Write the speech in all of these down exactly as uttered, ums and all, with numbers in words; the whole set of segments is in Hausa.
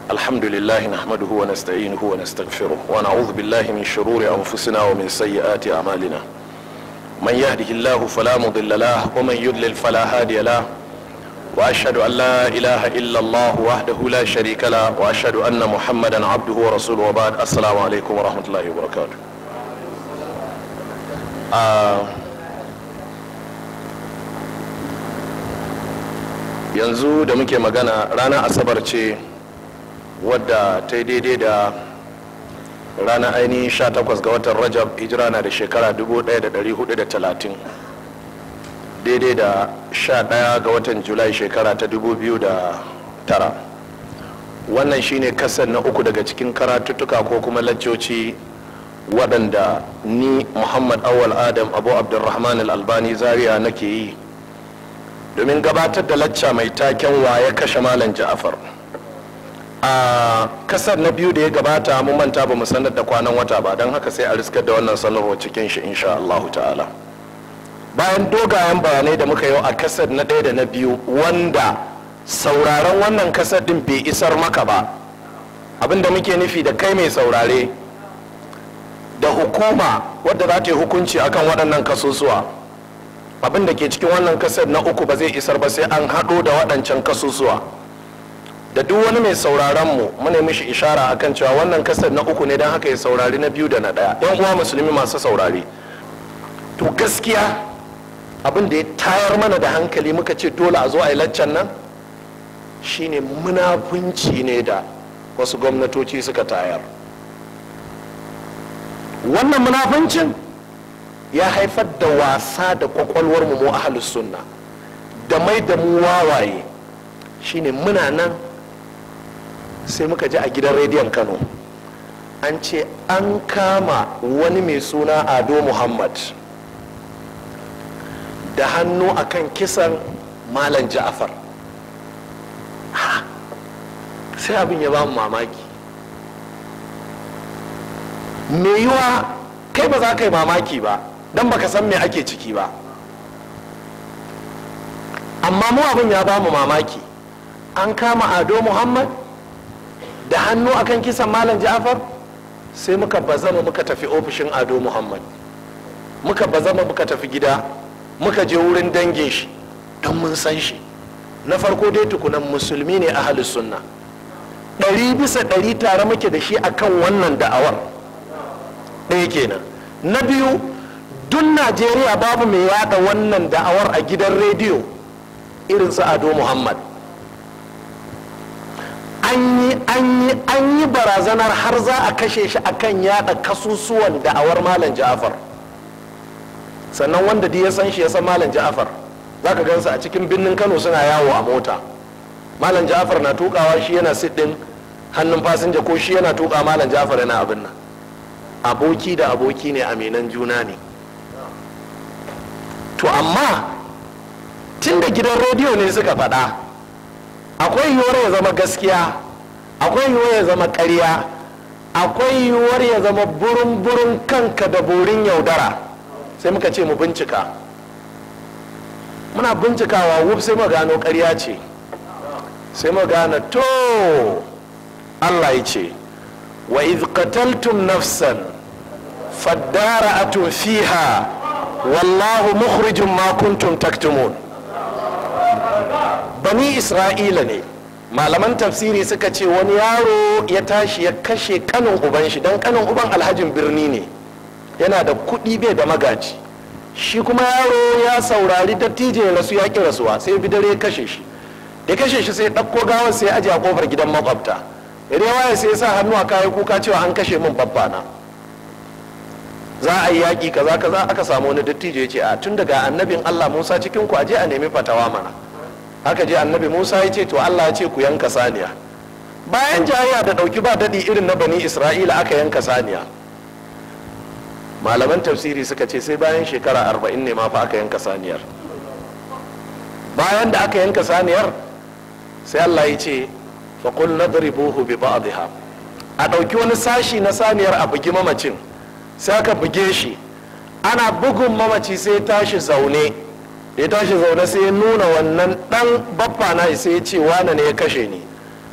الحمد لله نحمده ونستعينه ونستغفره ونعوذ بالله من شرور أنفسنا ومن سيئات أعمالنا من يهده الله فلا مضل له ومن يضلل فلا هادي له وأشهد أن لا إله إلا الله وحده لا شريك له وأشهد أن محمدا عبده ورسوله وبعد السلام عليكم ورحمة الله وبركاته. آه yanzu da muke magana ranar asabar ce wadda ta yi daidai da ranar ainihin sha takwas ga watan rajab, hijira na da shekara dubu ɗaya da ɗari hudu da talatin, daidai da sha ɗaya ga watan julai shekara ta dubu biyu da tara. Wannan shine kasar na uku daga cikin karatuttuka ko kuma laccoci waɗanda ni Muhammad Awal Adam Abu Abdulrahman Al-Albani Zaria nake yi domin gabatar da lacca mai taken waye kashe Malam Ja'far. A kasar na biyu da ya gabata mun manta ba mu sanar da kwanan wata ba, don haka sai a riskar da wannan sanarwa cikin shi insha Allah ta'ala. Bayan dogayen bayanai da muka yi a kasar na ɗaya da na biyu wanda sauraron wannan kasar din bai isar maka ba, abinda muke nufi da kai mai saurare da hukuma wadda za ta yi hukunci akan waɗannan kasusuwa, abin da ke cikin wannan kasar na uku ba zai isar ba sai an haɗo da waɗancan kasusuwa. Da duk wani mai sauraron mu muna mishi ishara akan cewa wannan kasar na uku ne, don haka ya saurari na biyu da na ɗaya. Yan uwa musulmi masu saurari, to gaskiya abin da ya tayar mana da hankali muka ce dole a zo a yi laccan nan shine munafunci ne da wasu gwamnatoci suka tayar. Wannan munafuncin ya haifar da wasa da kwakwalwar mu mu ahlus sunna da mai da mu wawaye. Shine muna nan sai muka ji a gidan rediyon Kano an ce an kama wani mai suna Ado Muhammad da hannu akan kisan Malam Ja'far. Sai abin ya ba mu mamaki. Me yiwa kai ba za ka yi mamaki ba don baka san me ake ciki ba, amma mu abin ya ba mu mamaki. An kama Ado Muhammad da hannu akan kisan Malam Ja'far. Sai muka bazama muka tafi ofishin Ado Muhammad, muka bazama muka tafi gida, muka je wurin dangin shi don mun san shi. Na farko dai tukunan musulmi ne ahlus sunna, ɗari bisa ɗari tare muke da shi akan wannan da'awar. ɗaya kenan. Na biyu, duk Najeriya babu mai yada wannan da'awar a gidan rediyo irin su Ado Muhammad. An yi an yi an yi barazanar har za a kashe shi akan yada kasusuwan da'awar Malam Ja'far. Sannan wanda duk ya san shi ya san Malam Ja'far, zaka gansa a cikin birnin Kano suna yawo a mota. Malam Ja'far na tukawa, shi yana siddin hannun fasinja, ko shi yana tuka Malam Ja'far yana abin nan. Aboki da aboki ne, aminan juna ne. To amma tun da gidan rediyo ne suka faɗa, akwai yiwuwar ya zama gaskiya, akwai yiwuwar ya zama ƙarya, akwai yiwuwar ya zama burin-burin kanka da borin yaudara. Sai muka ce mu bincika. Muna bincikawa wuf sai mu gano ƙarya ce. Sai mu gane to Allah ya ce wa idh qataltum nafsan fadara'atun fiha wallahu mukhrijum ma kuntum taktumun. Bani Isra'ila ne, malaman tafsiri suka ce wani yaro ya tashi ya kashe kanin uban shi, don kanin uban alhajin birni ne, yana da kuɗi bai da magaji. Shi kuma yaro ya saurari dattijo ya rasu, ya ƙi rasuwa, sai bi dare ya kashe shi. Da kashe shi sai ɗauko gawar sai aje a kofar gidan makwabta. Rewa sai ya sa hannu a kayan kuka cewa an kashe min babbana, za a yi yaƙi kaza kaza. Aka samu wani dattijo ya ce a tun daga annabin Allah Musa cikin ku aje a nemi fatawa mana. Aka je annabi Musa ya ce to Allah ya ce ku yanka saniya. Bayan jayayya da ɗauki ba daɗi irin na bani Isra'ila aka yanka saniya. Malaman tafsiri suka ce sai bayan shekara arba'in ne ma fa aka yanka saniyar. Bayan da aka yanka saniyar sai Allah ya ce faƙul nadribuhu bi ba'dihha, a ɗauki wani sashi na saniyar a bugi mamacin. Sai aka buge shi, ana bugun mamaci sai tashi zaune. Ya tashi zaune sai ya nuna wannan ɗan baffa na sai ya ce wane ne ya kashe ni.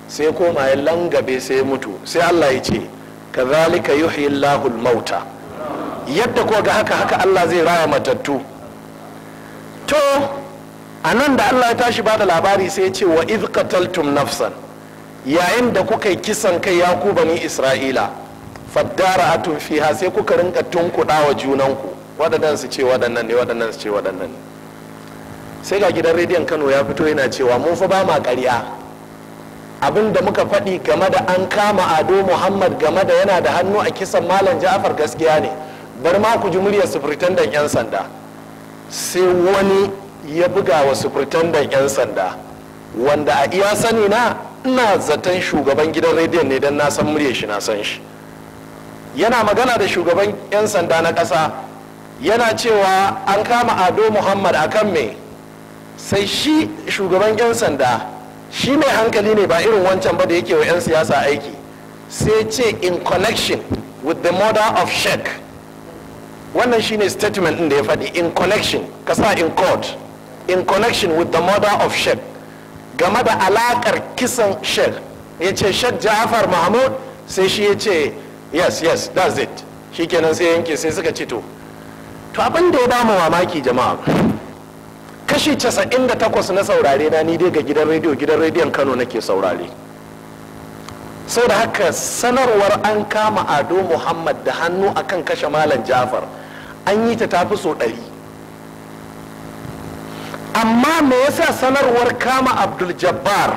sai koma ya langabe sai ya mutu. Sai Allah ya ce kazalika yuhyi Allahu al-mauta, yadda ko ga haka haka Allah zai raya matattu. To anan da Allah ya tashi bada labari sai ya ce wa idh qataltum nafsan, yayin da kuka yi kisan kai ya ku bani Isra'ila, faddara'atun fiha, sai kuka rinka tunkuɗa wa junanku, waɗannan su ce waɗannan ne, waɗannan su ce waɗannan ne. Sai ga gidan rediyon Kano ya fito yana cewa mun fa ba ma ƙarya, abin da muka faɗi game da an kama Ado Muhammad game da yana da hannu a kisan Malam Ja'far gaskiya ne, bar ma ku ji muryar sufritandan 'yan sanda. Sai wani ya buga wa sufritandan 'yan sanda, wanda a iya sani na ina zaton shugaban gidan rediyon ne don na san muryar shi, na san shi. Yana magana da shugaban 'yan sanda na ƙasa, yana cewa an kama Ado Muhammad akan me? Sai shi shugaban 'yan sanda, shi mai hankali ne ba irin wancan ba da yake wa 'yan siyasa aiki, sai ce in connection with the murder of Sheikh. Wannan shine statement din da ya faɗi, in connection, kasa in court, in connection with the murder of Sheikh, game da alakar kisan Sheikh. Ya ce Sheikh Ja'far Mahmud, sai shi ya ce yes yes that's it. Shi kenan sai yanke, sai suka ce to to abin da ya ba mu mamaki jama'a, kashi casa'in da takwas na saurare na ni dai ga gidan rediyo gidan rediyon Kano nake saurare. Sau da haka sanarwar an kama Ado Muhammad da hannu akan kashe Malam Ja'far an yi ta tafi so ɗari. Amma me yasa sanarwar kama Abdul Jabbar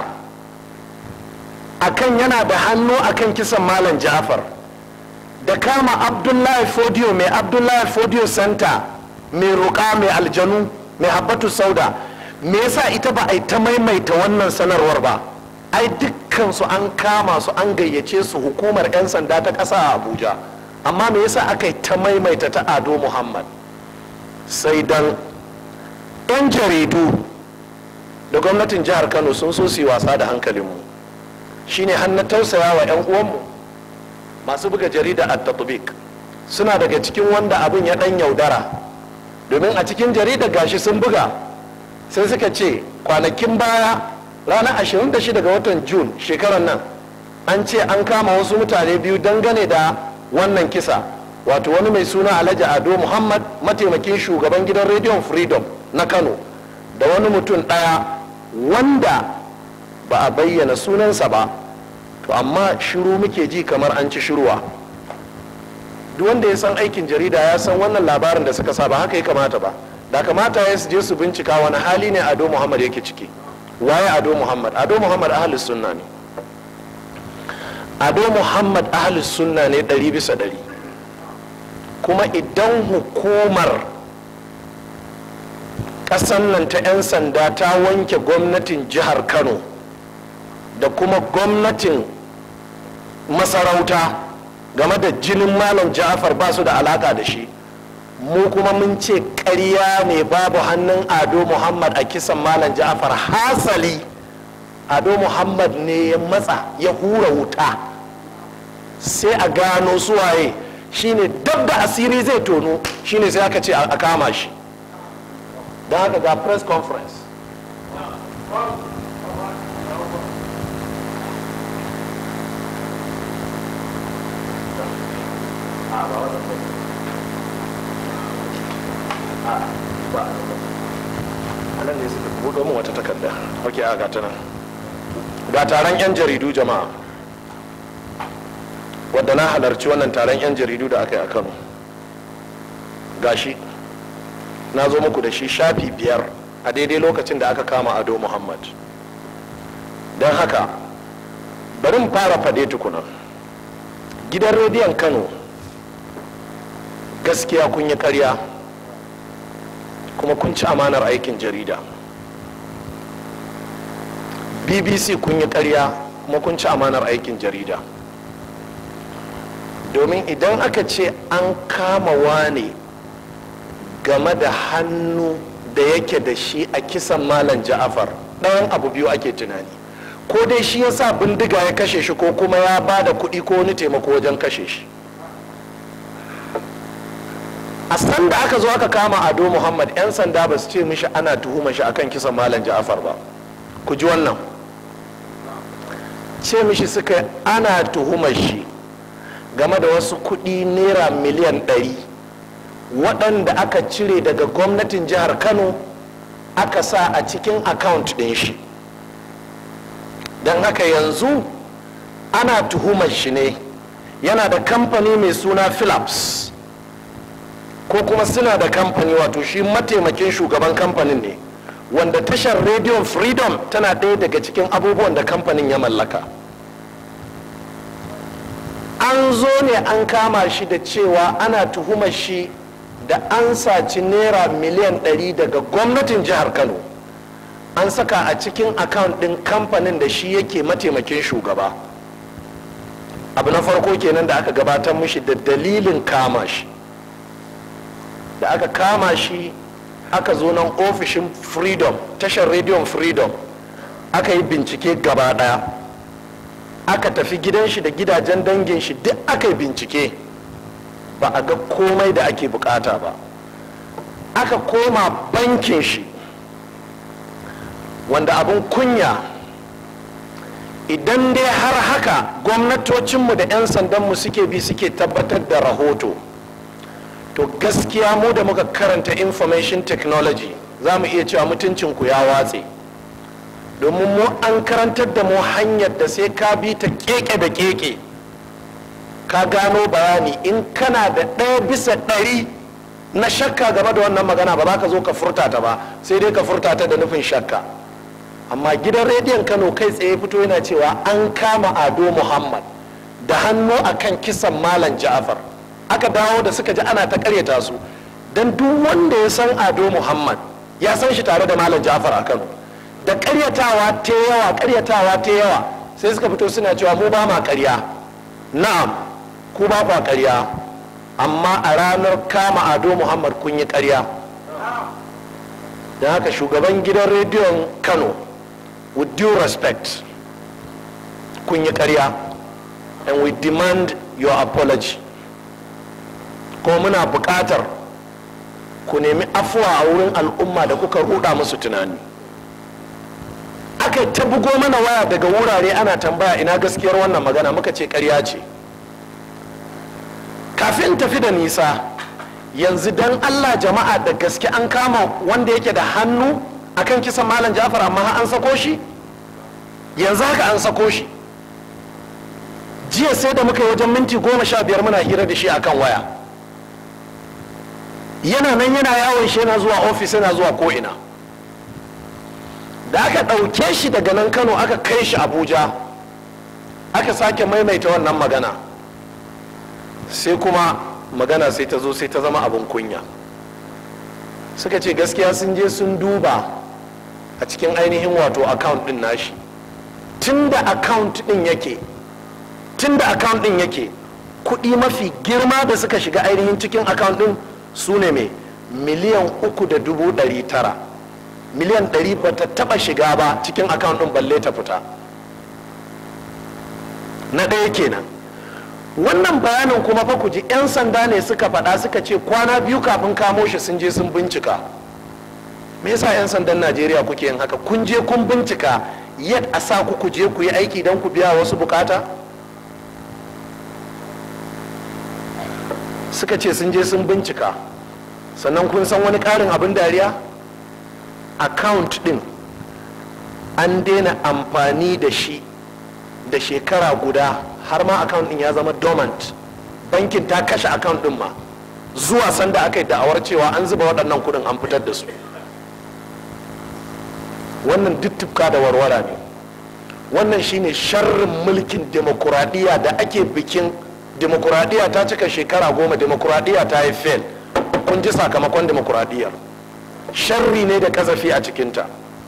akan yana da hannu akan kisan Malam Ja'far, da kama Abdullahi Fodiyo mai Abdullahi Fodiyo Center, mai ruka, mai aljanu, mai habbatu sauda, me yasa ita ba a yi ta maimaita wannan sanarwar ba? Ai dukkan su an kama su, an gayyace su hukumar 'yan sanda ta ƙasa a Abuja, amma me yasa aka yi ta maimaita ta Ado Muhammad? Sai dan 'yan jaridu da gwamnatin jihar Kano sun so su yi wasa da hankalinmu, shine har na tausaya wa 'yan uwanmu masu buga jarida a tatbik. Suna daga cikin wanda abin ya dan yaudara, domin a cikin jarida gashi sun buga, sai suka ce kwanakin baya ranar ashirin da shida ga watan Jun shekarar nan an ce an kama wasu mutane biyu dangane da wannan kisa, wato wani mai suna Alhaji Ado Muhammad, mataimakin shugaban gidan rediyon Freedom na Kano, da wani mutum ɗaya wanda ba a bayyana sunansa ba, to amma shiru muke ji kamar an ci shiruwa. Duk wanda ya san aikin jarida ya san wannan labarin da suka sa ba haka ya kamata ba. Da kamata ya je su bincika wani hali ne Ado Muhammad yake ciki. Waye Ado Muhammad? Ado Muhammad ahlus sunna ne. Ado Muhammad ahlus sunna ne ɗari bisa ɗari. Kuma idan hukumar ƙasan nan ta 'yan sanda ta wanke gwamnatin jihar Kano da kuma gwamnatin masarauta game da jinin Malam Ja'far ba su da alaka da shi, mu kuma mun ce ƙarya ne, babu hannun Ado Muhammad a kisan Malam Ja'far. Hasali Ado Muhammad ne ya matsa ya hura wuta sai a gano suwaye, shine dab da asiri zai tono, shine sai aka ce a kama shi. Don haka ga press conference. anan ne suka buɗo min wata takarda. Ok, a gata nan. Ga taron 'yan jaridu jama'a, wadda na halarci wannan taron 'yan jaridu da aka yi a Kano. Gashi na zo muku da shi shafi biyar a daidai lokacin da aka kama Ado Muhammad. Don haka bari mu fara faɗe tukuna. Gidan rediyon Kano gaskiya kun yi ƙarya kuma kun ci amanar aikin jarida. B B C kun yi ƙarya kuma kun ci amanar aikin jarida. Domin idan aka ce an kama wane game da hannu da yake da shi a kisan Malam Ja'far, ɗayan abu biyu ake tunani: ko dai shi ya sa bindiga ya kashe shi, ko kuma ya ba da kuɗi ko wani taimako wajen kashe shi. A san da aka zo aka kama Ado Muhammad, 'yan sanda ba su ce mishi ana tuhuma shi akan kisan Malam Ja'far ba. Ku ji wannan: ce mishi suka ana tuhumar shi game da wasu kuɗi naira miliyan ɗari waɗanda aka cire daga gwamnatin jihar Kano aka sa a cikin account ɗin shi. Don haka yanzu ana tuhumar shi ne, yana da kamfani mai suna Philips, ko kuma suna da kamfani, wato shi mataimakin shugaban kamfanin ne, wanda tashar Radio Freedom tana ɗaya daga cikin abubuwan da kamfanin ya mallaka. An zo ne an kama shi da cewa ana tuhumar shi da an saci naira miliyan ɗari daga gwamnatin jihar Kano an saka a cikin account ɗin kamfanin da shi yake mataimakin shugaba. Abu na farko kenan da aka gabatar mishi da dalilin kama shi. Da aka kama shi aka zo nan ofishin Freedom, tashar Radio Freedom, aka yi bincike gaba ɗaya, aka tafi gidan shi da gidajen dangin shi duk aka yi bincike, ba a ga komai da ake bukata ba. Aka koma bankin shi, wanda abun kunya idan dai har haka gwamnatocinmu da 'yan sandanmu suke bi suke tabbatar da rahoto, to gaskiya mu da muka karanta information technology za mu iya cewa mutuncinku ya watse, domin mu an karantar da mu hanyar da sai ka bi ta keke da keke ka gano bayani. In kana da ɗaya bisa ɗari na shakka game da wannan magana, ba za ka zo ka furta ta ba, sai dai ka furta ta da nufin shakka. Amma gidan rediyon Kano kai tsaye fito yana cewa an kama Ado Muhammad da hannu akan kisan Malam Ja'far. Aka dawo da suka ji ana ta karyata su, don duk wanda ya san Ado Muhammad ya san shi tare da Malam Ja'far a Kano. Da karyatawa ta yawa karyatawa ta yawa sai suka fito suna cewa mu ba ma karya. Na'am, ku ba kwa karya, amma a ranar kama Ado Muhammad kun yi karya. Don haka shugaban gidan rediyon Kano, with due respect, kun yi karya, and we demand your apology. Kuma muna buƙatar ku nemi afuwa a wurin al'umma da kuka ruɗa musu tunani. Aka ta bugo mana waya daga wurare ana tambaya ina gaskiyar wannan magana, muka ce ƙarya ce. Kafin tafi da nisa, yanzu dan Allah jama'a, da gaske an kama wanda yake da hannu akan kisan Malam Ja'far, amma an sako shi? Yanzu haka an sako shi. Jiya sai da muka yi wajen minti goma sha biyar muna hira da shi akan waya. Yana nan yana yawon shi, yana zuwa ofis, yana zuwa ko'ina. Da aka ɗauke shi daga nan Kano aka kai shi Abuja, aka sake maimaita wannan magana, sai kuma magana sai ta zo sai ta zama abin kunya. Suka ce gaskiya sun je sun duba a cikin ainihin wato account din nashi, tunda account din yake tunda account din yake kuɗi mafi girma da suka shiga ainihin cikin account din su ne mai miliyan uku da dubu ɗari tara. Miliyan ɗari ba ta taɓa shiga ba cikin account din balle ta fita. Na ɗaya kenan. Wannan bayanin kuma fa ku ji 'yan sanda ne suka faɗa, suka ce kwana biyu kafin kamo shi sun je sun bincika. Me yasa 'yan sandan Najeriya kuke yin haka? Kun je kun bincika yadda a sa ku ku je ku yi aiki don ku biya wasu bukata? Suka ce sun je sun bincika. Sannan kun san wani ƙarin abin dariya? Account ɗin an daina amfani da shi da shekara guda, har ma account din ya zama dormant. Bankin ta kashe account din ma zuwa sanda aka yi da'awar cewa an zuba waɗannan kudin an fitar da su. Wannan duk tufka da warwara ne. Wannan shine sharrin mulkin demokuraɗiyya da ake bikin. Demokuraɗiyya ta cika shekara goma, demokuraɗiyya ta yi fail. Kun ji sakamakon demokuraɗiyyar. Sharri ne da kazafi a cikinta.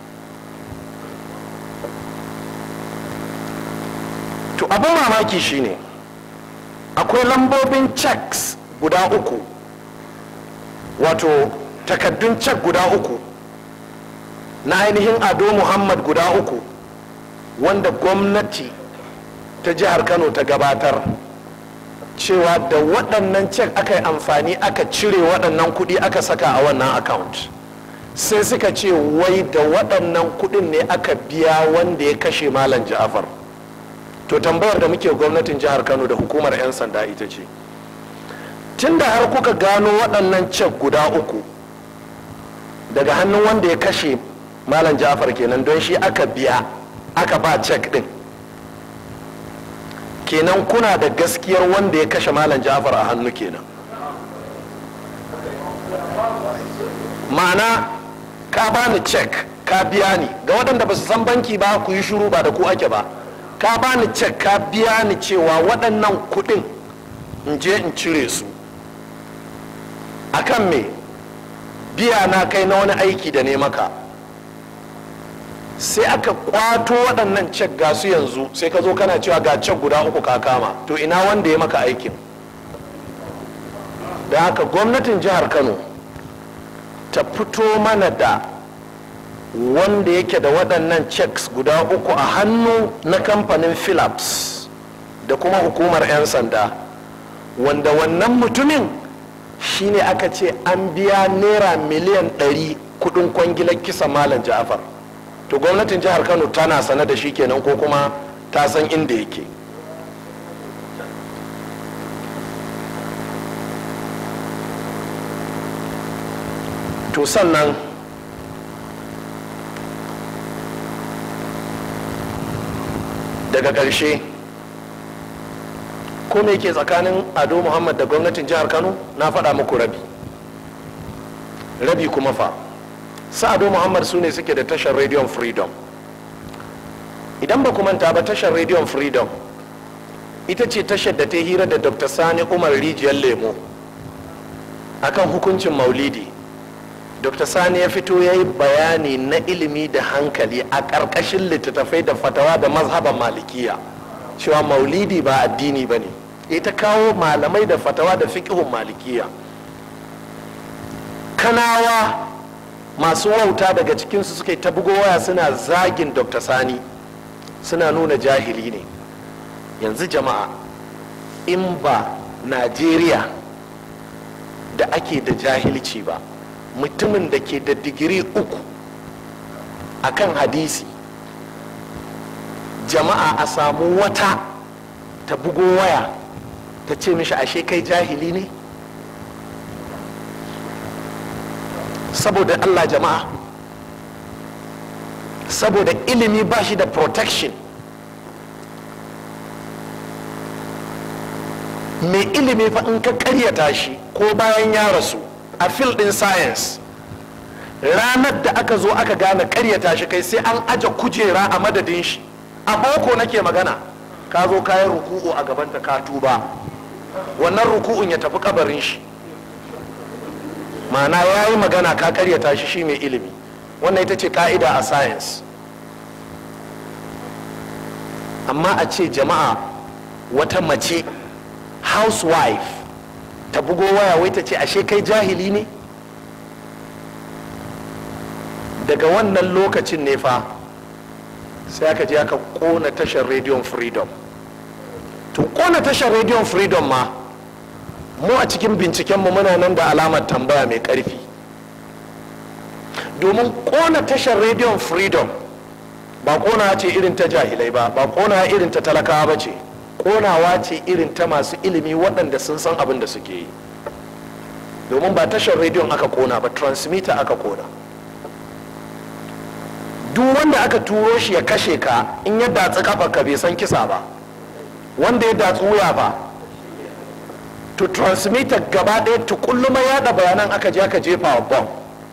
To abin mamaki shine akwai lambobin checks guda uku, wato takaddun check guda uku na ainihin Ado Muhammad guda uku, wanda gwamnati ta jihar Kano ta gabatar cewa da waɗannan check aka yi amfani aka cire waɗannan kuɗi aka saka a wannan account. Sai suka ce wai da waɗannan kuɗin ne aka biya wanda ya kashe Malam Ja'far. to tambayar da muke gwamnatin jihar Kano da hukumar 'yan sanda ita ce, tun da har kuka gano waɗannan cek guda uku daga hannun wanda ya kashe Malam Ja'far kenan, don shi aka biya aka ba cek ɗin, kenan kuna da gaskiyar wanda ya kashe Malam Ja'far a hannu kenan. ma'ana ka bani cek ka biya ni, ga waɗanda ba su san banki ba ku yi shiru, ba da ku ake ba. Ka bani cek ka biya ni cewa waɗannan kuɗin in je in cire su akan me? Biya na kai na wani aiki da ne maka, sai aka kwato waɗannan cek ga su yanzu, sai ka zo kana cewa ga cek guda uku ka kama, to ina wanda ya maka aikin? Da haka gwamnatin jihar Kano ta fito mana da wanda yake da waɗannan checks guda uku a hannu na kamfanin Philips da kuma hukumar 'yan sanda, wanda wannan mutumin shine aka ce an biya naira miliyan ɗari kudin kwangilar kisa Malam Ja'far. To gwamnatin jihar Kano tana sane da shi kenan ko kuma ta san inda yake? To sannan daga ƙarshe, ko me ke tsakanin Ado Muhammad da gwamnatin jihar Kano? Na faɗa muku rabi rabi kuma fa sa Ado Muhammad su ne suke da tashar Radio Freedom. Idan ba ku manta ba, tashar Radio Freedom ita ce tashar da ta hira da Dr. Sani Umar Rijiyar Lemo akan hukuncin maulidi. Dr. Sani ya fito ya yi bayani na ilimi da hankali a ƙarƙashin littattafai da fatawa da mazhaban malikiya cewa maulidi ba addini ba ne. Ita kawo malamai da fatawa da fiƙihun malikiya. Kanawa masu wauta daga cikinsu suka yi ta bugo waya suna zagin Dr. Sani, suna nuna jahili ne. Yanzu jama'a, in ba Najeriya da ake da jahilci ba, mutumin da ke da digiri uku akan hadisi, jama'a a samu wata ta bugo waya ta ce mishi ashe kai jahili ne? Saboda Allah jama'a, saboda ilimi ba shi da protection. mai ilimi fa in ka karyata shi ko bayan ya rasu a field din science, ranar da aka zo aka gane karyata shi kai sai an aje kujera a madadin shi. A boko nake magana, ka zo kayan ruku'u a gabanta ka tuba, wannan ruku'un ya tafi kabarin shi, ma'ana ya yi magana ka karyata shi shi mai ilimi. Wannan ita ce ka'ida a science. Amma a ce jama'a wata mace housewife ta bugo waya wai ta ce ashe kai jahili ne? Daga wannan lokacin ne fa sai aka je aka kona tashar Radio Freedom. To kona tashar Radio Freedom ma mu a cikin bincikenmu muna nan da alamar tambaya mai karfi, domin kona tashar Radio Freedom ba kona ce irin ta jahilai ba, ba kona irin ta talakawa ba ce, konawa ce irin ta masu ilimi waɗanda sun san abin da suke yi. Domin ba tashar rediyon aka kona ba, transmitter aka kona. Duk wanda aka turo shi ya kashe ka, in ya datsi kafa ka bai san kisa ba, wanda ya datsi wuya ba, to transmitter gaba ɗaya tukulluma yaɗa bayanan aka je aka jefa wa bom.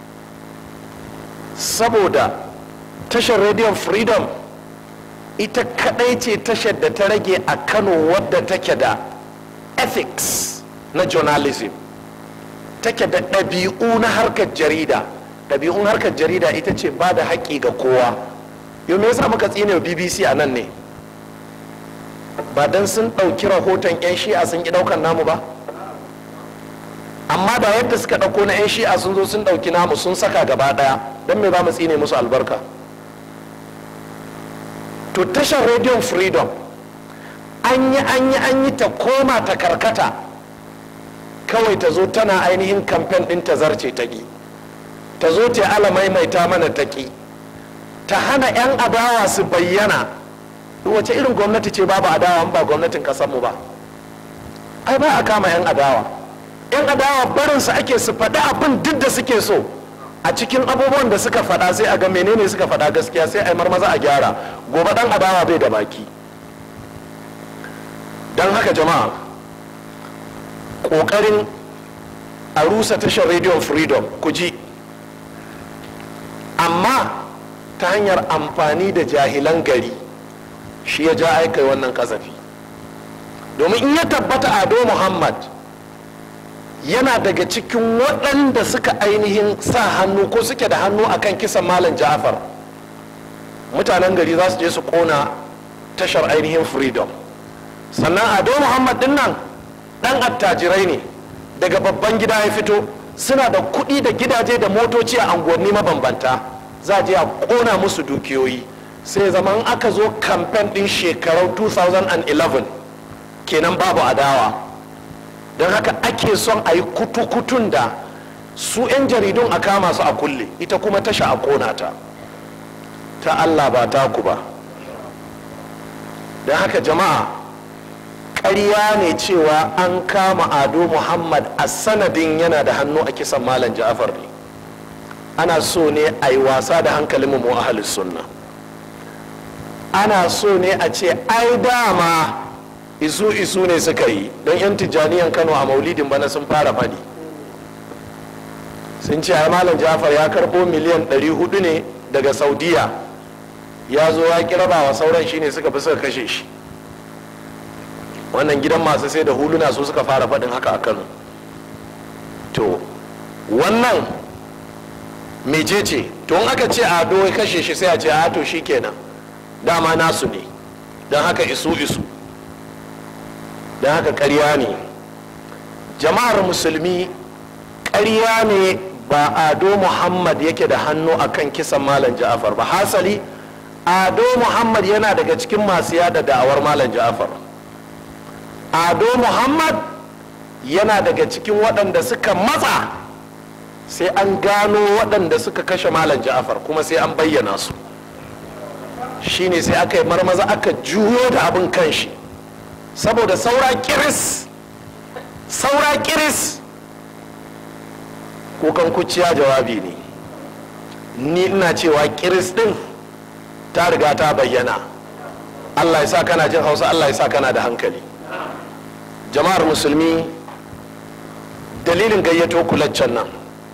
Saboda tashar Radio Freedom ita kadai ce tashar da ta rage a Kano wadda take da ethics na journalism, take da ɗabi'u na harkar jarida. Ɗabi'un harkar jarida ita ce ba da haƙƙi ga kowa. Yau me yasa muka tsine wa B B C a nan ne? Ba dan sun ɗauki rahoton 'yan shi'a sun ƙi ɗaukan namu ba? Amma da yadda suka ɗauko na 'yan shi'a sun zo sun ɗauki namu sun saka gaba ɗaya, don me ba mu tsine musu albarka? To tashar Radio Freedom an yi an yi an yi ta koma ta karkata, kawai ta zo tana ainihin kamfen ɗin ta zarce ta ƙi, ta zo ta ala maimaita mana ta ƙi, ta hana 'yan adawa su bayyana wace irin gwamnati ce babu adawa ba gwamnatin kasarmu ba? Ai ba a kama 'yan adawa. 'Yan adawa barinsu ake su faɗi abin duk da suke so. A cikin abubuwan da suka faɗa sai a ga menene suka faɗa gaskiya, sai a yi marmaza a gyara. Gobe ɗan adawa bai da baki. Don haka jama'a, ƙoƙarin a rusa tashar Radio Freedom ku ji, amma ta hanyar amfani da jahilan gari shi ya ja aikai wannan kasafi. Domin in ya tabbata Ado Muhammad yana daga cikin waɗanda suka ainihin sa hannu ko suke da hannu akan kisan Malam Ja'far, mutanen gari za su je su kona tashar ainihin Freedom. Sannan Ado Muhammad din nan ɗan attajirai ne, daga babban gida ya fito, suna da kuɗi da gidaje da motoci a unguwanni mabambanta. Za a je a kona musu dukiyoyi. Sai zaman aka zo kamfen ɗin shekarau two thousand eleven kenan babu adawa. Don haka ake son a yi kutu-kutun da su 'yan jaridun a kama su a kulle, ita kuma tasha a kona ta. Ta Allah ba ta ku ba. Don haka jama'a, ƙarya ne cewa an kama Ado Muhammad a sanadin yana da hannu a kisan Malam Ja'far ne. Ana so ne a yi wasa da hankalin mu ahlus sunna. Ana so ne a ce ai dama isu isu ne suka yi, don 'yan tijjaniyan Kano a maulidin bana sun fara faɗi. Sun ce ai Malam Ja'far ya karɓo miliyan ɗari hudu ne daga Saudiya, ya zo ya kiraba wa sauran shi ne suka fi suka kashe shi. Wannan gidan masu sai da huluna su suka fara faɗin haka a Kano. To wannan mecece? To in aka ce Ado ya kashe shi sai a ce a to shi kenan, dama nasu ne, don haka isu isu, don haka ƙarya ne. Jama'ar musulmi, ƙarya ne ba Ado Muhammad yake da hannu akan kisan Malam Ja'far ba. Hasali Ado Muhammad yana daga cikin masu yada da'awar Malam Ja'far. Ado Muhammad yana daga cikin waɗanda suka matsa sai an gano waɗanda suka kashe Malam Ja'far, kuma sai an bayyana su. Shine sai aka yi marmaza aka juyo da abin kanshi, saboda saura kiris saura kiris kukan kuciya jawabi ne. Ni ina cewa kiris din ta riga ta bayyana. Allah ya sa kana jin Hausa, Allah ya sa kana da hankali. Jama'ar musulmi, dalilin gayyato kulaccen nan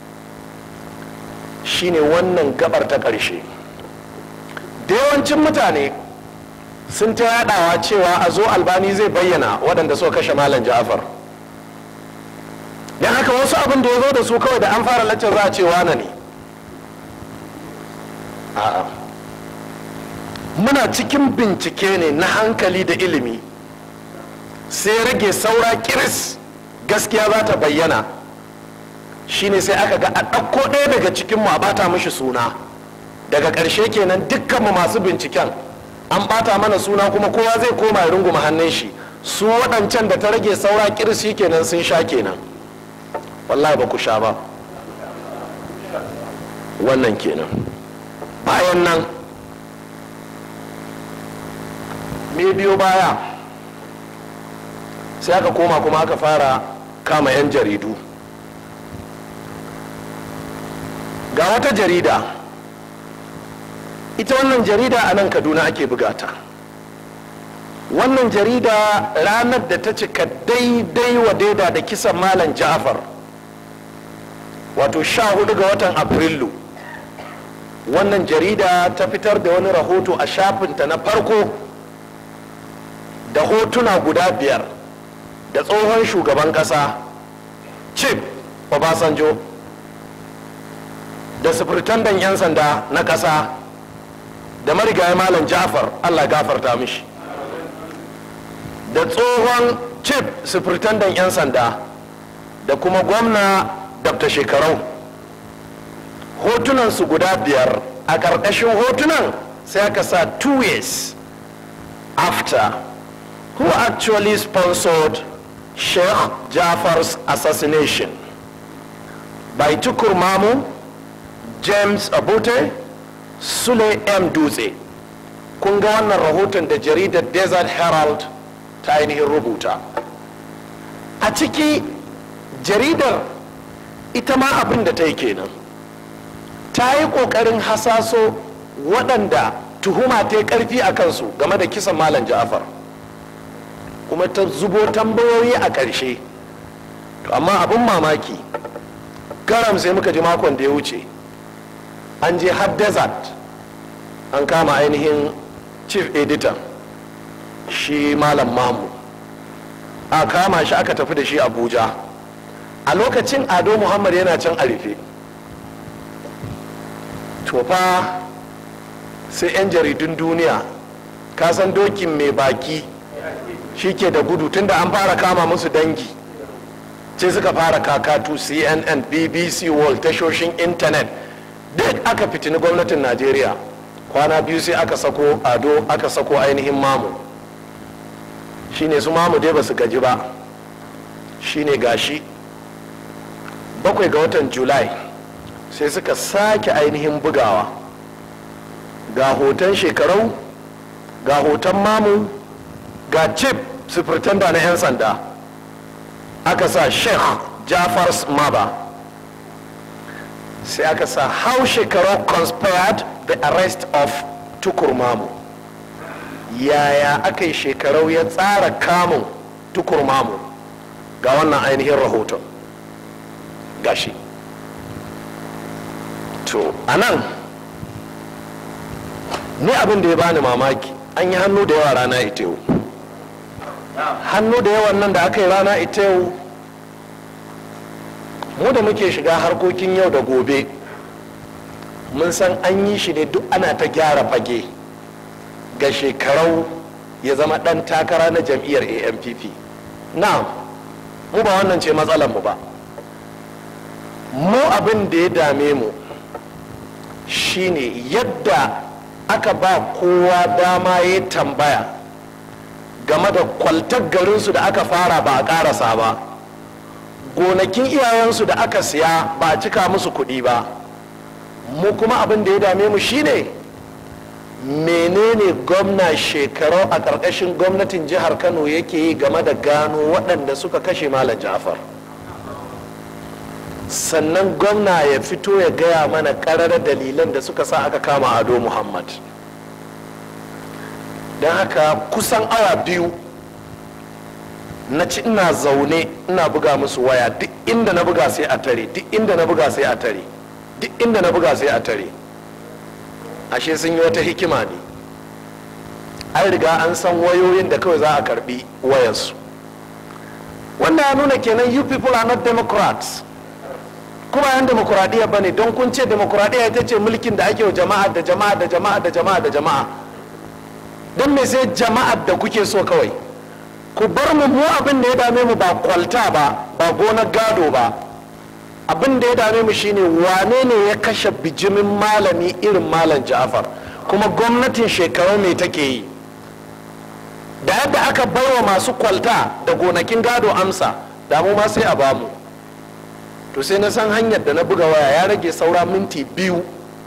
shine wannan gabar ta ƙarshe. Da yawancin mutane sun ta yadawa cewa a zo Albani zai bayyana waɗanda suka kashe Malam Ja'far. Don haka wasu abin da ya zo da su kawai da an fara laccar za a ce wane ne. A'a, muna cikin bincike ne na hankali da ilimi, sai rage saura kiris gaskiya za ta bayyana. Shine sai aka ga a ɗauko ɗaya daga cikinmu a bata mishi suna. Daga ƙarshe kenan dukkanmu masu binciken an bata mana suna, kuma kowa zai koma ya runguma hannun shi. Su waɗancan da ta rage saura kiris shi kenan sun sha kenan. Wallahi ba ku sha ba. Wannan kenan. Bayan nan me biyo baya, sai aka koma kuma aka fara kama 'yan jaridu. Ga wata jarida, ita wannan jarida a nan Kaduna ake bugata. Wannan jarida ranar da ta cika daidai wa daida da kisan Malam Ja'far, wato sha hudu ga watan Afrilu, wannan jarida ta fitar da wani rahoto a shafinta na farko da hotuna guda biyar da tsohon shugaban kasa Chief Obasanjo, da sufurtandan 'yan sanda na kasa, da marigayi Malam Ja'far, Allah gafarta mishi, da tsohon Chief sufurtandan 'yan sanda, da kuma gwamna Dabta Shekarau. Hotunansu guda biyar. A ƙarƙashin hotunan sai aka sa two years after, who actually sponsored Sheikh Ja'far's assassination by Tukur Mamu, James Abute, Sule M. Dutse. kun ga wannan rahoton da jaridar Desert Herald ta ainihin rubuta. A ciki jaridar ita ma abin da ta yi kenan, ta yi ƙoƙarin hasaso waɗanda tuhuma ta yi ƙarfi a kansu game da kisan Malam Ja'far, kuma ta zubo tambayoyi a ƙarshe. To amma abin mamaki, garam sai muka ji makon da ya wuce an je har Desert an kama ainihin chief editor shi Malam Mamu, a kama shi aka tafi da shi Abuja. A lokacin Ado Muhammad yana can a rufe. To fa sai 'yan jaridun duniya, kasan dokin mai baki shi ke da gudu, tunda an fara kama musu dangi sai suka fara kakatu. C N N, B B C World, tashoshin intanet duk aka fitini gwamnatin Najeriya. Kwana biyu sai aka sako Ado, aka sako ainihin Mamu. Shine su Mamu dai ba su gaji ba, shine gashi bakwai ga watan Julai sai suka sake ainihin bugawa, ga hoton shekarau, ga hoton Mamu, ga chief superintendent na 'yan sanda, aka sa Sheikh Jafar Maba, sai aka sa how shekarau conspired the arrest of Tukur Mamu. Yaya aka yi shekarau ya tsara kamun Tukur Mamu? Ga wannan ainihin rahoton gashi. To anan ni abin da ya bani mamaki, an yi hannu da yawa rana ita yau. Hannu da yawan nan da aka yi rana ita yau, mu da muke shiga harkokin yau da gobe mun san an yi shi ne duk ana ta gyara fage ga shekarau ya zama dan takara na jam'iyyar A N P P. Na mu ba wannan ce matsalar mu ba. Mu abin da ya dame mu shine yadda aka ba kowa dama ya tambaya game da kwaltar garinsu da aka fara ba a karasa ba, gonakin iyayensu da aka siya ba a cika musu kuɗi ba. Mu kuma abin da ya dame mu shine menene gwamna shekarau a ƙarƙashin gwamnatin jihar Kano yake yi game da gano waɗanda suka kashe Malam Ja'far. Sannan gwamna ya fito ya gaya mana ƙarar dalilan da suka sa aka kama Ado Muhammad. Don haka kusan awa biyu na ci ina zaune ina buga musu waya, duk inda na buga sai a tare, duk inda na buga sai a tare, duk inda na buga sai a tare. Ashe sun yi wata hikima ne, an riga an san wayoyin da kawai za a karbi wayansu. Wannan ya nuna kenan you people are not democrats. Kuma yan demokuraɗiyya ba ne, don kun ce demokuraɗiyya ita ce mulkin da ake wa jama'a da jama'a da jama'a da jama'a da jama'a. Don me sai jama'ar da kuke so kawai? Ku bar mu, mu abin da ya dame mu ba kwalta ba, ba gonar gado ba. Abin da ya dame mu shine wane ne ya kashe bijimin malami irin Malam Ja'far, kuma gwamnatin shekaru me take yi? Da yadda aka baiwa masu kwalta da gonakin gado amsa, da mu ma sai a bamu. To sai na san hanyar da na buga waya, ya rage saura minti biyu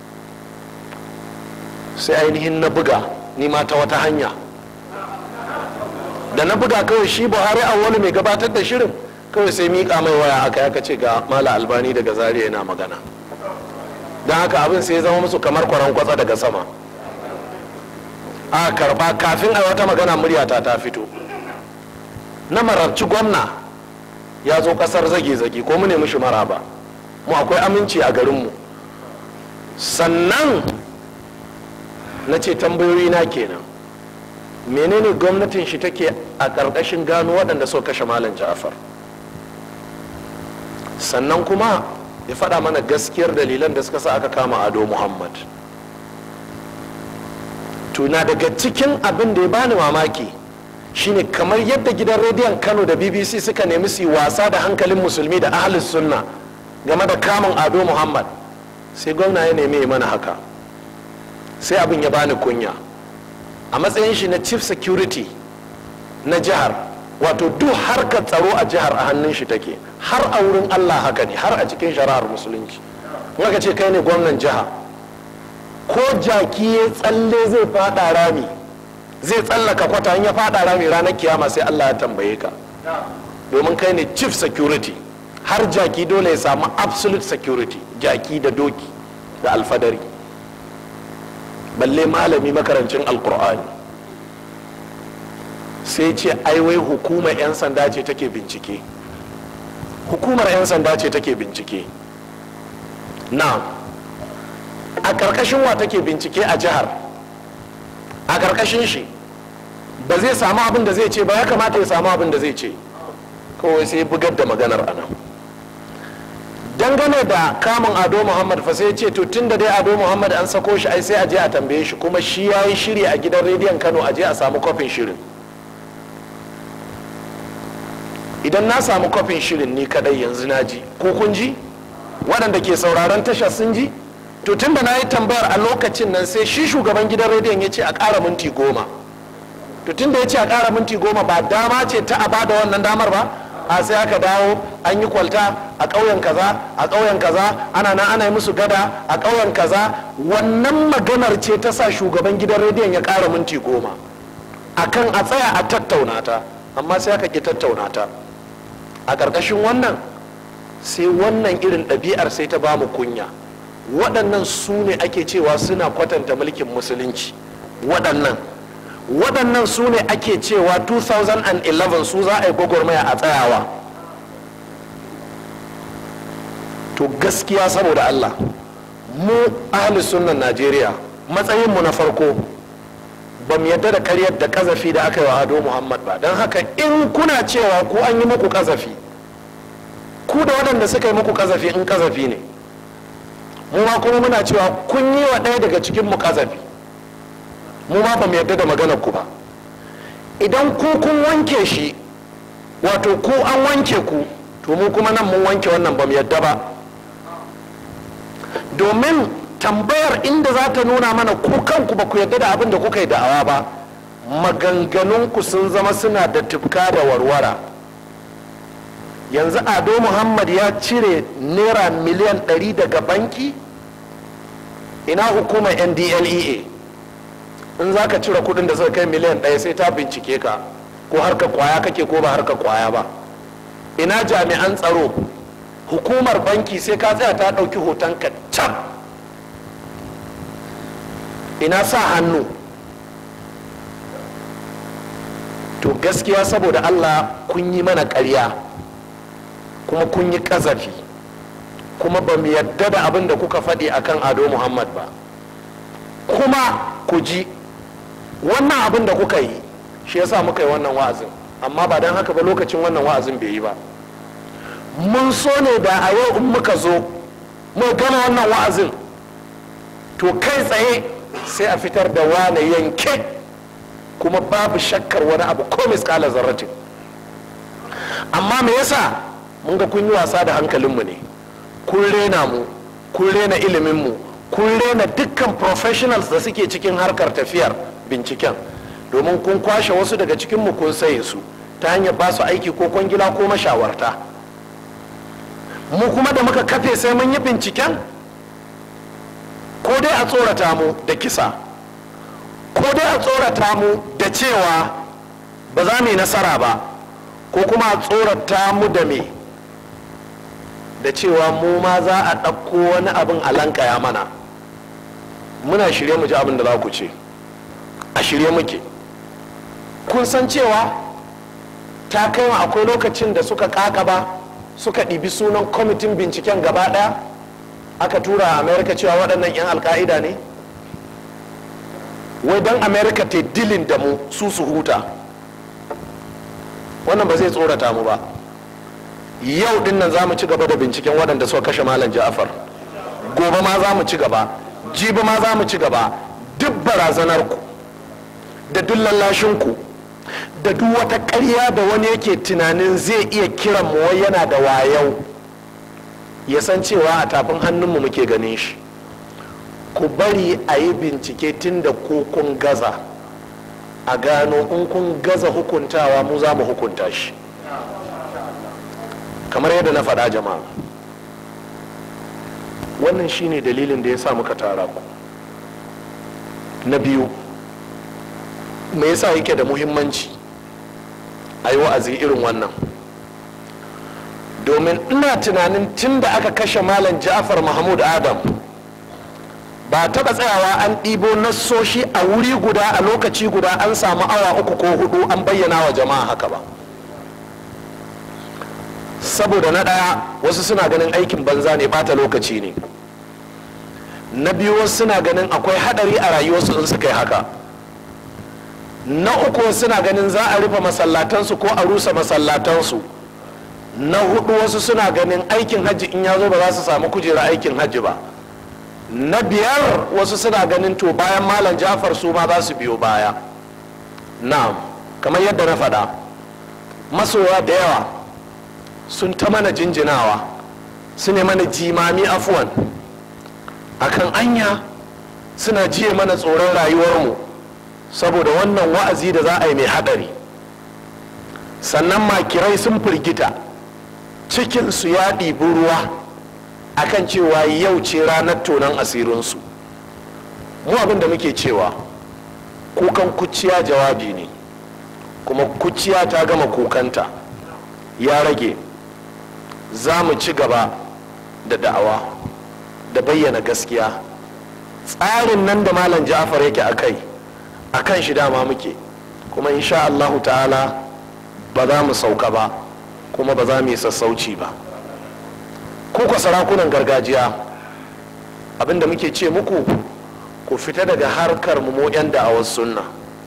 sai ainihin na buga ni ma ta wata hanya. Da na buga kawai shi Buhari Awwalu mai gabatar da shirin kawai sai miƙa mai waya aka aka ce ga Malam Albani daga Zaria yana magana. Don haka abin sai ya zama musu kamar kwaran kwatsa daga sama. A karba kafin a wata magana muryata ta fito. Na mararci gwamna ya zo kasar zage-zage, ko mu ne mishi maraba, mu akwai aminci a garinmu. Sannan na ce tambayoyi na kenan, menene gwamnatin shi take a ƙarƙashin gano waɗanda suka kashe Malam Ja'far? Sannan kuma ya faɗa mana gaskiyar dalilan da suka sa aka kama Ado Muhammad. Tuna daga cikin abin da ya bani mamaki shine kamar yadda gidan rediyon Kano da B B C suka nemi su wasa da hankalin musulmi da ahlus sunna game da kamun Ado Muhammad, sai gwamna ya nemi mana haka. Sai abin ya bani kunya. A matsayin shi na chief security na jihar, wato duk harkar tsaro a jihar a hannun shi take, har a wurin Allah haka ne, har a cikin shari'ar musulunci. Waka ce kai ne gwamnan jiha, ko jaki ya tsalle zai fada rami, zai tsallaka kwata, in ya fada rami ranar kiyama sai Allah ya tambaye ka, domin kai ne chief security. Har jaki dole ya samu absolute security, jaki da doki da alfadari, balle malami makarancin alkur'ani. Sai ce ai wai hukumar 'yan sanda ce take bincike, hukumar 'yan sanda ce take bincike. Na a ƙarƙashin wa take bincike a jihar? A ƙarƙashin shi ba zai samu abin da zai ce ba, ya kamata ya samu abin da zai ce. Kawai sai bugar da maganar anan. Dangane da kamun Ado Muhammad fa sai ce to tun da dai Ado Muhammad an sako shi ai sai a je a tambaye shi, kuma shi ya yi shiri a gidan rediyon Kano a je a samu kofin shirin. Idan na samu kofin shirin ni kadai yanzu na ji, ko kun ji? Waɗanda ke sauraron tashar sun ji? To tun da na yi tambayar a lokacin nan sai shi shugaban gidan rediyon ya ce a ƙara minti goma. To tun da ya ce a ƙara minti goma ba dama ce ta a bada wannan damar ba? A sai aka dawo an yi kwalta a ƙauyen kaza a ƙauyen kaza, ana nan ana yi musu gada a ƙauyen kaza. Wannan maganar ce ta sa shugaban gidan rediyon ya ƙara minti goma akan a tsaya a tattauna ta, amma sai aka ƙi tattauna ta. A ƙarƙashin wannan sai wannan irin ɗabi'ar sai ta bamu kunya. Waɗannan su ne ake cewa suna kwatanta mulkin musulunci. Waɗannan waɗannan su ne ake cewa two thousand eleven su za a yi gwagwarmaya a tsayawa. To gaskiya saboda Allah, mu ahli sunnan Najeriya matsayinmu na farko ba mu yadda da karyar da kazafi da aka yi wa Ado Muhammad ba. Don haka in kuna cewa ku an yi muku kazafi, ku da waɗanda suka yi muku kazafi in kazafi ne, mu ma kuma muna cewa kun yi wa ɗaya daga cikin mu kazafi, mu ma ba mu yadda da maganar ku ba. Idan ku kun wanke shi, wato ku an wanke ku, to mu kuma nan mun wanke wannan ba mu yadda ba. Domin tambayar inda za ta nuna mana ku kanku ba ku yadda da abin da kuka yi da'awa ba, maganganunku sun zama suna da tufka da warwara. Yanzu Ado Muhammad ya cire naira miliyan ɗari daga banki, ina hukumar N D L E A? In za ka cire kudin da suka kai miliyan ɗaya sai ta bincike ka ko harka kwaya kake ko ba harka kwaya ba. Ina jami'an tsaro, hukumar banki sai ka tsaya ta ɗauki hoton ka can. Ina sa hannu. To gaskiya saboda Allah kun yi mana ƙarya, kuma kun yi ƙazafi, kuma ba mu yadda da abin da kuka faɗi akan Ado Muhammad ba. Kuma ku ji wannan abin da kuka yi shi yasa muka yi wannan wa'azin, amma ba don haka ba lokacin wannan wa'azin bai yi ba. Mun so ne da a yau in muka zo mu gama wannan wa'azin, to kai tsaye sai a fitar da wane yanke, kuma babu shakkar wani abu ko miskala zarratin. Amma me yasa? Mun ga kun yi wasa da hankalinmu ne, kun rena mu, kun rena iliminmu, kun rena dukkan professionals da suke cikin harkar tafiyar binciken, domin kun kwashe wasu daga cikinmu kun saye su ta hanyar ba su aiki ko kwangila ko mashawarta. Mu kuma da muka kafe sai mun yi binciken, ko dai a tsorata mu da kisa, ko dai a tsorata mu da cewa ba za mu yi nasara ba, ko kuma a tsorata mu da me da cewa mu ma za a ɗauko wani abin a lankaya mana. Muna shirye mu ji abin da za ku ce, a shirye muke. Kun san cewa ta kai akwai lokacin da suka kakaba suka ɗibi sunan kwamitin binciken gaba ɗaya aka tura a Amerika cewa waɗannan 'yan alka'ida ne, wai don Amerika ta dilin da mu su su huta. Wannan ba zai tsorata mu ba. Yau din nan za mu ci gaba da binciken waɗanda suka kashe Malam Ja'far, gobe ma za mu ci gaba, jibi ma za mu ci gaba. Duk barazanarku da duk lallashinku da duk wata ƙarya da wani yake tunanin zai iya kiran mu wai yana da wayau, ya san cewa a tafin hannunmu muke ganin shi. Ku bari a yi bincike tun da ko kun gaza, a gano in kun gaza hukuntawa mu za mu hukunta shi. Kamar yadda na faɗa jama'a, wannan shine dalilin da ya sa muka tara ku. na biyu, me yasa yake da muhimmanci a yi wa'azi irin wannan? Domin ina tunanin tun da aka kashe malam Ja'far Mahmud Adam ba taɓa tsayawa an ɗibo nassoshi a wuri guda a lokaci guda an samu awa uku ko hudu an bayyana wa jama'a haka ba. Saboda na ɗaya, wasu suna ganin aikin banza ne, bata lokaci ne. Na biyu, wasu suna ganin akwai haɗari a rayuwarsu in suka yi haka. Na uku, wasu suna ganin za a rufe masallatansu ko a rusa masallatansu. Na hudu, wasu suna ganin aikin hajji in ya zo ba za su samu kujera aikin hajji ba. Na biyar, wasu suna ganin to bayan malam Ja'far su ma za su biyo baya. Na'am, kamar yadda na faɗa, masoya da yawa sun ta mana jinjinawa, su ne mana jimami afuwan akan anya, suna jiye mana tsoron rayuwarmu saboda wannan wa'azi da za a yi mai haɗari. Sannan makirai sun firgita, cikinsu ya ɗibi ruwa akan cewa yau ce ranar tonon asirinsu. Mu abin da muke cewa kukan kuciya jawabi ne, kuma kuciya ta gama kukanta, ya rage za mu ci gaba da da'awa da bayyana gaskiya. Tsarin nan da malam Ja'far yake a kai, a kan shi dama muke, kuma insha Allahu ta'ala ba za mu sauka ba, kuma ba za mu yi sassauci ba. Kuka sarakunan gargajiya, abinda muke ce muku, ku fita daga harkar mu mu 'yan da'awar sunna.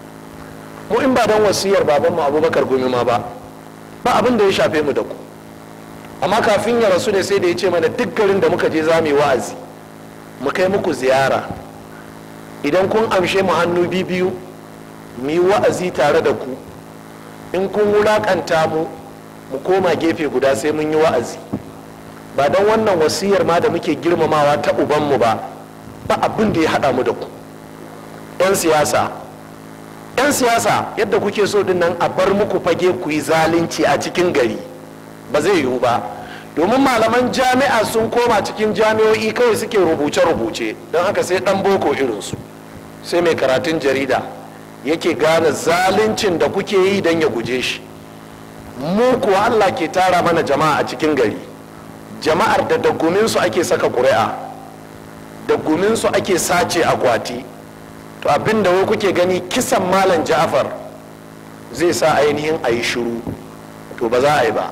Mu in ba don wasiyar babanmu Abubakar Gumi ma ba, ba abin da ya shafe mu da ku. Amma kafin ya rasu ne sai da ya ce mana duk garin da muka je za mu yi wa'azi, mu kai muku ziyara. Idan kun amshe mu hannu biyu, mu yi wa'azi tare da ku. In kun wulaƙanta mu, mu koma gefe guda sai mun yi wa'azi. Ba don wannan wasiyar ma da muke girmamawa ta ubanmu ba, ba abin da ya haɗa mu da ku. 'Yan siyasa, 'yan siyasa yadda kuke so din nan a bar muku fage ku yi zalunci a cikin gari, ba zai yiwu ba. Domin malaman jami'a sun koma cikin jami'o'i kawai suke rubuce-rubuce, don haka sai ɗan boko irinsu, sai mai karatun jarida yake gane zaluncin da kuke yi don ya guje shi. Mu kuwa Allah ke tara mana jama'a a cikin gari, jama'ar da da guminsu ake saka ƙuri'a, da guminsu ake sace akwati. To abin da wai kuke gani kisan malam Ja'far zai sa ainihin a yi shiru, to ba za a yi ba.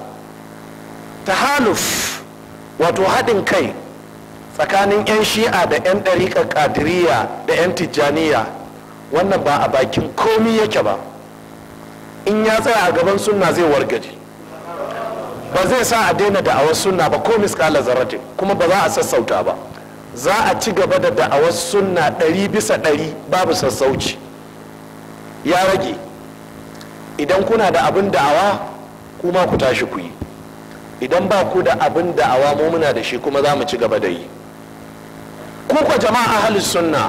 Tahaluf, wato haɗin kai tsakanin 'yan shi'a da 'yan ɗariƙar ƙadiriya da 'yan tijjaniya, wannan ba a bakin komi yake ba. In ya tsaya a gaban sunna zai wargaje, ba zai sa a daina da'awar sunna ba ko miskala zarratin, kuma ba za a sassauta ba. Za a ci gaba da da'awar sunna ɗari bisa ɗari babu sassauci. Ya rage, idan kuna da abin da'awa kuma ku tashi ku yi, idan ba ku da abin da'awa mu muna da shi kuma za mu ci gaba da yi. Kuka jama'a ahlus sunna,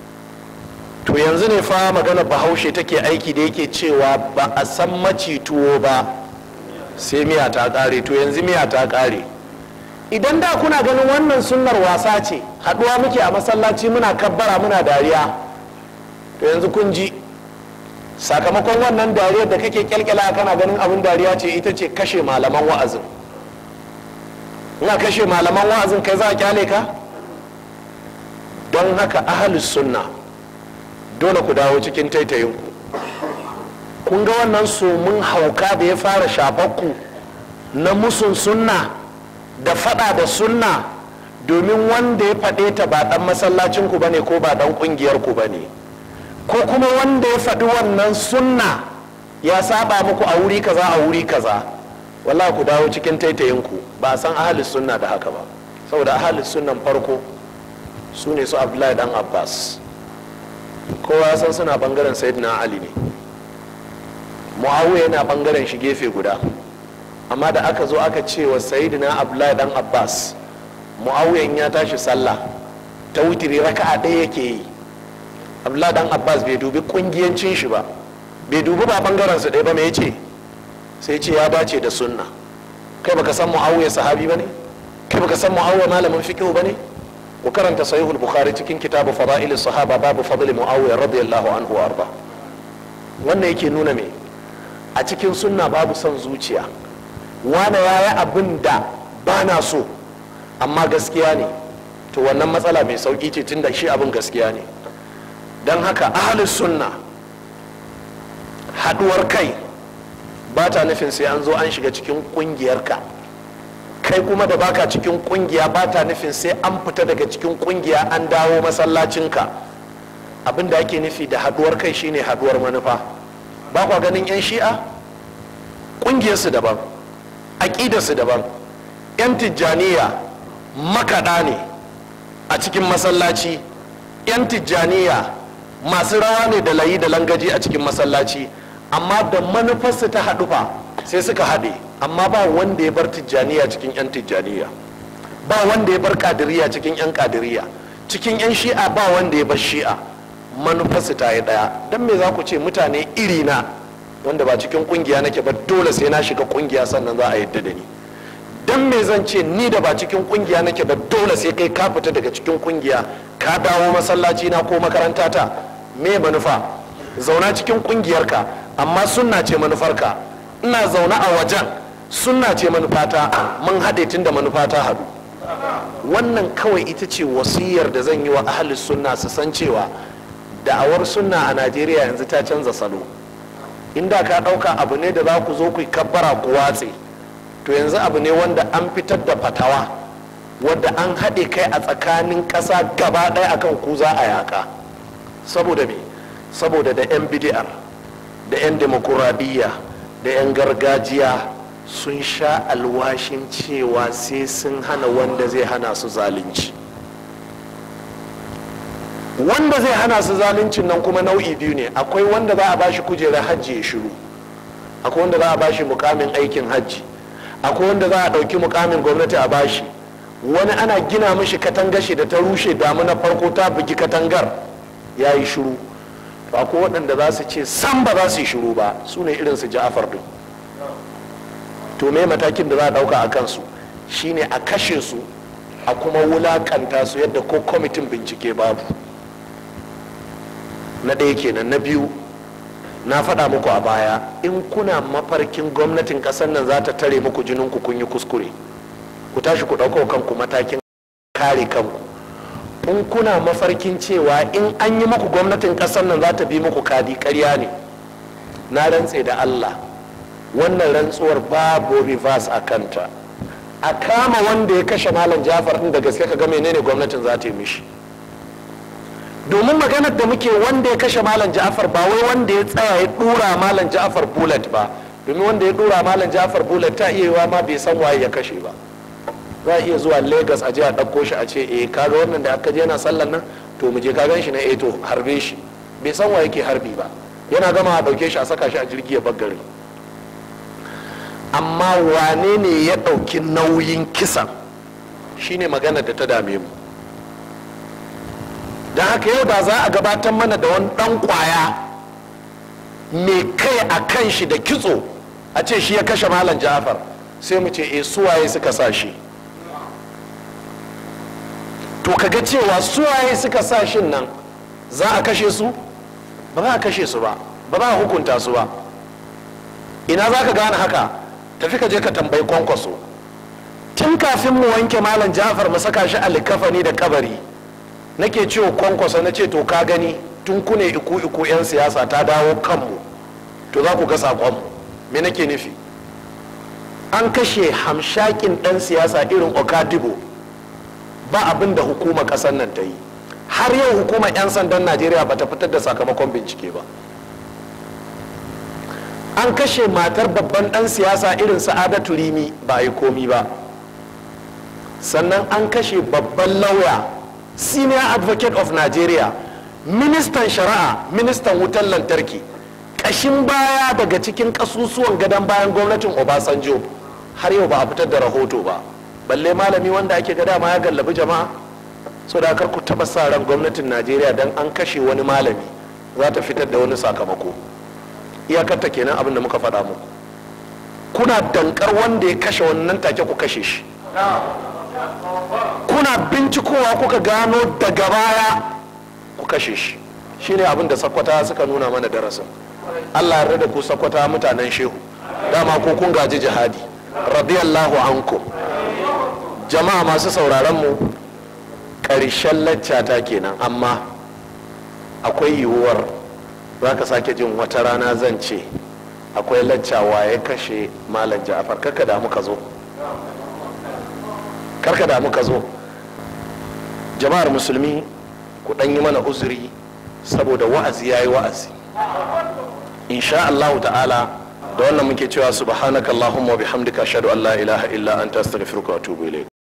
to yanzu ne fa magana bahaushe take aiki da yake cewa ba a san maci tuwo ba sai miya ta ƙare. To yanzu miya ta ƙare. Idan da kuna ganin wannan sunnar wasa ce, haɗuwa muke a masallaci muna kabbara muna dariya, to yanzu kun ji sakamakon wannan dariyar da kake kyalkyala kana ganin abin dariya ce, ita ce kashe malaman wa'azin. ina kashe malaman wa'azin kai za a kyale ka? Don haka ahlus sunna dole ku dawo cikin taitayinku. Kun ga wannan somin hauka da ya fara shafakku na musun sunna da fada da sunna, domin wanda ya faɗe ta ba ɗan masallacinku ba ne ko ba ɗan ƙungiyarku ba ne, ko kuma wanda ya faɗi wannan sunna ya saba muku a wuri kaza a wuri kaza, wallahi ku dawo cikin taitayinku. Ba a san ahlus sunna da haka ba, saboda ahlus sunnan farko su ne su Abdullahi dan Abbas, kowa ya san suna bangaren Sayyidina Ali ne, Muawiya yana bangaren shi gefe guda. Amma da aka zo aka ce wa Sayyidina Abdullahi dan Abbas, Muawiya in ya tashi sallah ta wutiri raka'a ɗaya yake yi, Abdullahi dan Abbas bai dubi kungiyancin shi ba, bai dubi ba bangaren su ɗaya ba, me yace? Sai ce ya dace da sunna. Kai baka san Muawiya sahabi bane? Kai baka san Muawiya malamin fiqh bane? ku karanta sahihul bukhari cikin kitabu fada'il sahaba babu fadli muawiya radiyallahu anhu wa arda. wannan yake nuna me a cikin sunna babu son zuciya. wani yayi abin da ba na so amma gaskiya ne, to wannan matsala mai sauki ce tunda shi abin gaskiya ne. don haka ahlus sunna haduwar kai ba ta nufin sai an zo an shiga cikin kungiyarka, kai kuma da baka cikin kungiya ba ta nufin sai an fita daga cikin kungiya an dawo masallacinka. abin da ake nufi da haduwar kai shine haduwar manufa. ba kwa ganin yan shi'a kungiyarsu daban, aƙidarsu daban. yan tijjaniya makaɗa ne a cikin masallaci, yan tijjaniya masu rawa ne da layi da langaji a cikin masallaci, amma da manufarsu ta haɗu fa sai suka haɗe. amma ba wanda ya bar tijjaniya cikin yan tijjaniya, ba wanda ya bar kadiriya cikin yan kadiriya, cikin yan shi'a ba wanda ya bar shi'a. manufarsu ta yi ɗaya. don me za ku ce mutane iri na wanda ba cikin kungiya nake ba dole sai na shiga kungiya sannan za a yadda da ni? don me zan ce ni da ba cikin kungiya nake ba dole sai kai ka fita daga cikin kungiya ka dawo masallaci na ko makaranta ta? me manufa? zauna cikin kungiyarka amma sunna ce manufarka, ina zaune a wajen sunna ce manufata, mun haɗe tun da manufa ta haɗu. wannan kawai ita ce wasiyar da zan yi wa ahlus sunna su san cewa da'awar sunna a Najeriya yanzu ta canza salo. inda ka ɗauka abu ne da za ku zo ku kabbara ku watse, to yanzu abu ne wanda an fitar da fatawa wadda an haɗe kai a tsakanin ƙasa gaba ɗaya akan ku za a yaƙa. saboda me? saboda da 'yan bid'ar da 'yan demokuraɗiyya da 'yan gargajiya sun sha alwashin cewa sai sun hana wanda zai hana su zalunci. wanda zai hana su zaluncin nan kuma nau'i biyu ne. akwai wanda za a bashi kujerar hajji ya shiru, akwai wanda za a bashi mukamin aikin hajji, akwai wanda za a ɗauki mukamin gwamnati a bashi. wani ana gina mishi katangashi da ta rushe damu na farko ta bugi katangar ya yi shiru. to akwai waɗanda za su ce san ba za su yi shiru ba, su ne irin su Ja'far din. to me matakin da za a ɗauka a kansu shine a kashe su a kuma wulakanta su yadda ko kwamitin bincike babu. na ɗaya kenan. na biyu, na faɗa muku a baya, in kuna mafarkin gwamnatin ƙasar nan za ta tare muku jininku kun yi kuskure, ku tashi ku ɗauka kanku matakin kare kanku. in kuna mafarkin cewa in an yi muku gwamnatin ƙasar nan za ta bi muku kadi, ƙarya ne. na rantse da Allah wannan rantsuwar babu reverse a kanta. a kama wanda ya kashe malam Ja'far din da gaske ka ga menene gwamnatin za ta yi mishi. domin maganar da muke wanda ya kashe malam Ja'far ba wai wanda ya tsaya ya dura malam Ja'far bullet ba, domin wanda ya dura malam Ja'far bullet ta iya yiwa ma bai san waye ya kashe ba. za a iya zuwa Lagos a je a ɗauko shi a ce eh kaga wannan da aka je yana sallan nan, to mu je ka gan shi na eh to harbe shi, bai san waye ke harbi ba, yana gama a ɗauke shi a saka shi a jirgi ya baggare. amma wane ne ya ɗauki nauyin kisan shine magana da ta dame mu. don haka yau da za a gabatar mana da wani ɗan ƙwaya mai kai a kan shi da kitso a ce shi ya kashe malam Ja'far, sai mu ce e suwaye suka sa shi. to kaga cewa suwaye suka sa shin nan za a kashe su? ba za a kashe su ba, ba za a hukunta su ba. ina za ka gane haka? tafi ka je ka tambayi Kwankwaso. tun kafin mu wanke malam Ja'far mu saka shi a likafani da kabari, nake cewa Kwankwaso na ce to ka gani tun kune iku iku yan siyasa ta dawo kanmu, to za ku ga sakonmu. me nake nufi? an kashe hamshakin dan siyasa irin Okadibo, ba abin da hukumar kasar nan ta yi. har yau hukumar 'yan sandan Najeriya ba ta fitar da sakamakon bincike ba. an kashe matar babban dan siyasa irin Sa'adatu Rimi, ba a yi komi ba. sannan an kashe babban lauya, senior advocate of Nigeria, ministan shari'a, ministan wutar lantarki, kashin baya daga cikin kasusuwan gadon bayan gwamnatin Obasanjo. har yau ba a fitar da rahoto ba, balle malami wanda ake gada ma ya gallabi jama'a. so da kar ku taba sa ran gwamnatin Najeriya dan an kashe wani malami za ta fitar da wani sakamako. iyakarta kenan abin da muka faɗa muku. kuna dankar wanda ya kashe wannan take ku kashe shi, kuna kuna bincikowa kuka gano daga baya ku kashe shi. Shine abin da sakwata suka nuna mana darasin. Allah ya da ku sakwata mutanen shehu, dama ko kun gaji jihadi. Radiyallahu ankum. Jama'a masu sauraron mu, ƙarshen laccata kenan, amma akwai yiwuwar za ka sake jin wata rana zan ce akwai laccawa ya kashe Malam Ja'far. karka da muka zo karka da muka zo jama'ar musulmi, ku ɗan yi mana uzuri saboda wa'azi ya yi wa'azi. insha Allah ta'ala da wannan muke cewa subhanakallahumma wa bihamdika ashhadu an la ilaha illa anta astaghfiruka wa atubu ilayk.